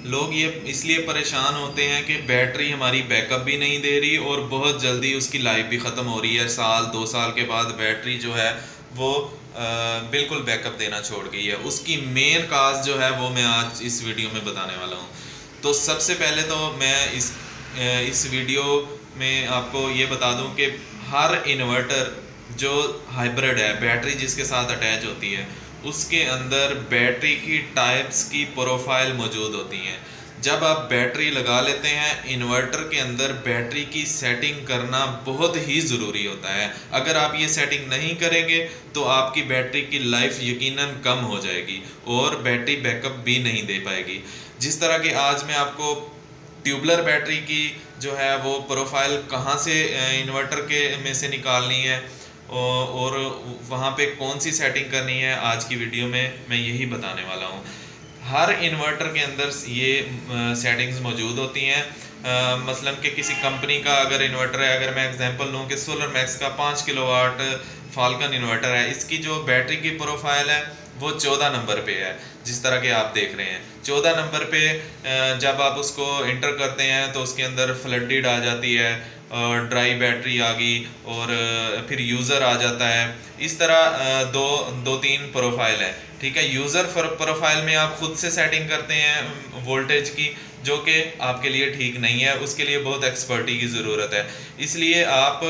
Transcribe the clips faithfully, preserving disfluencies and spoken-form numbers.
लोग ये इसलिए परेशान होते हैं कि बैटरी हमारी बैकअप भी नहीं दे रही और बहुत जल्दी उसकी लाइफ भी ख़त्म हो रही है। साल दो साल के बाद बैटरी जो है वो आ, बिल्कुल बैकअप देना छोड़ गई है। उसकी मेन काज जो है वो मैं आज इस वीडियो में बताने वाला हूँ। तो सबसे पहले तो मैं इस इस वीडियो में आपको ये बता दूं कि हर इन्वर्टर जो हाइब्रिड है, बैटरी जिसके साथ अटैच होती है, उसके अंदर बैटरी की टाइप्स की प्रोफाइल मौजूद होती हैं। जब आप बैटरी लगा लेते हैं, इन्वर्टर के अंदर बैटरी की सेटिंग करना बहुत ही ज़रूरी होता है। अगर आप ये सेटिंग नहीं करेंगे तो आपकी बैटरी की लाइफ यकीनन कम हो जाएगी और बैटरी बैकअप भी नहीं दे पाएगी। जिस तरह कि आज मैं आपको ट्यूबलर बैटरी की जो है वो प्रोफाइल कहाँ से इन्वर्टर के में से निकालनी है और वहाँ पे कौन सी सेटिंग करनी है, आज की वीडियो में मैं यही बताने वाला हूँ। हर इन्वर्टर के अंदर ये सेटिंग्स मौजूद होती हैं। मसलन कि किसी कंपनी का अगर इन्वर्टर है, अगर मैं एग्जांपल लूँ कि सोलर मैक्स का पाँच किलोवाट फाल्कन इन्वर्टर है, इसकी जो बैटरी की प्रोफाइल है वो चौदह नंबर पे है, जिस तरह के आप देख रहे हैं। चौदह नंबर पे जब आप उसको इंटर करते हैं तो उसके अंदर फ्लडेड आ जाती है, ड्राई बैटरी आ गई और फिर यूज़र आ जाता है। इस तरह दो दो तीन प्रोफाइल है, ठीक है। यूज़र प्रोफाइल में आप खुद से सेटिंग करते हैं वोल्टेज की, जो कि आपके लिए ठीक नहीं है, उसके लिए बहुत एक्सपर्टी की ज़रूरत है। इसलिए आप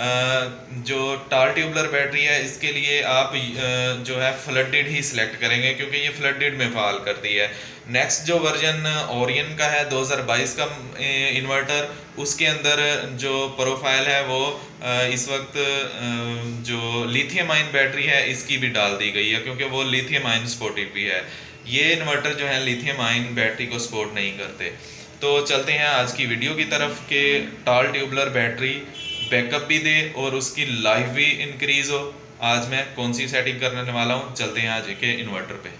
जो टाल ट्यूबलर बैटरी है इसके लिए आप जो है फ्लडेड ही सिलेक्ट करेंगे, क्योंकि ये फ्लडेड में फाल करती है। नेक्स्ट जो वर्जन ओरियन का है दो हज़ार बाईस का इन्वर्टर, उसके अंदर जो प्रोफाइल है वो इस वक्त जो लिथियम आयन बैटरी है इसकी भी डाल दी गई है, क्योंकि वो लिथियम आयन सपोर्टिव भी है। ये इन्वर्टर जो है लिथियम आयन बैटरी को सपोर्ट नहीं करते। तो चलते हैं आज की वीडियो की तरफ कि टाल ट्यूबलर बैटरी बैकअप भी दे और उसकी लाइफ भी इंक्रीज़ हो। आज मैं कौन सी सेटिंग करने वाला हूँ, चलते हैं आज के इन्वर्टर पे।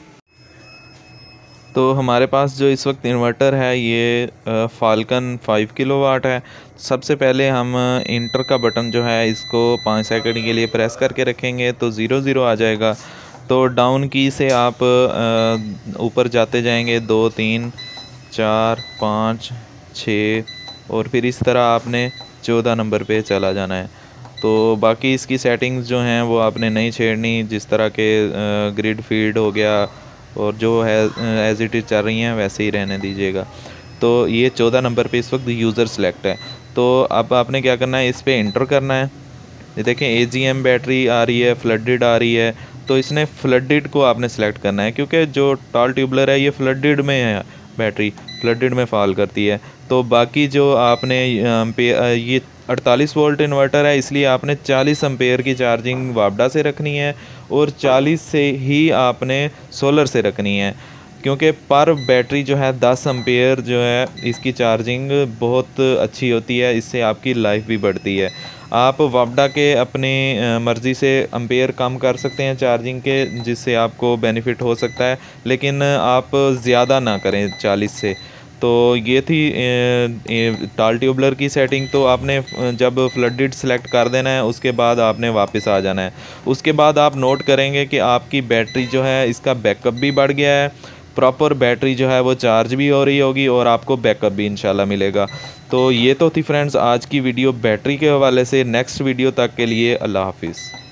तो हमारे पास जो इस वक्त इन्वर्टर है ये फाल्कन फाइव किलोवाट है। सबसे पहले हम इंटर का बटन जो है इसको पाँच सेकंड के लिए प्रेस करके रखेंगे तो ज़ीरो ज़ीरो आ जाएगा। तो डाउन की से आप ऊपर जाते जाएंगे, दो तीन चार पाँच छः और फिर इस तरह आपने चौदह नंबर पे चला जाना है। तो बाकी इसकी सेटिंग्स जो हैं वो आपने नहीं छेड़नी, जिस तरह के ग्रिड फीड हो गया और जो है एज इट इज़ चल रही हैं वैसे ही रहने दीजिएगा। तो ये चौदह नंबर पे इस वक्त यूज़र सेलेक्ट है। तो अब आपने क्या करना है, इस पर इंटर करना है। ये देखें ए जी एम बैटरी आ रही है, फ्लडेड आ रही है, तो इसने फ्लडेड को आपने सेलेक्ट करना है, क्योंकि जो टाल ट्यूबलर है ये फ्लडेड में है, बैटरी फ्लडेड में फॉल करती है। तो बाकी जो आपने ये अड़तालीस वोल्ट इन्वर्टर है, इसलिए आपने चालीस एम्पेयर की चार्जिंग वापडा से रखनी है और चालीस से ही आपने सोलर से रखनी है, क्योंकि पर बैटरी जो है दस एम्पेयर जो है इसकी चार्जिंग बहुत अच्छी होती है, इससे आपकी लाइफ भी बढ़ती है। आप वापडा के अपनी मर्ज़ी से एम्पेयर कम कर सकते हैं चार्जिंग के, जिससे आपको बेनिफिट हो सकता है, लेकिन आप ज़्यादा ना करें चालीस से। तो ये थी टाल ट्यूबलर की सेटिंग। तो आपने जब फ्लडेड सेलेक्ट कर देना है उसके बाद आपने वापस आ जाना है। उसके बाद आप नोट करेंगे कि आपकी बैटरी जो है इसका बैकअप भी बढ़ गया है, प्रॉपर बैटरी जो है वो चार्ज भी हो रही होगी और आपको बैकअप भी इंशाल्लाह मिलेगा। तो ये तो थी फ्रेंड्स आज की वीडियो बैटरी के हवाले से। नेक्स्ट वीडियो तक के लिए अल्लाह हाफिज़।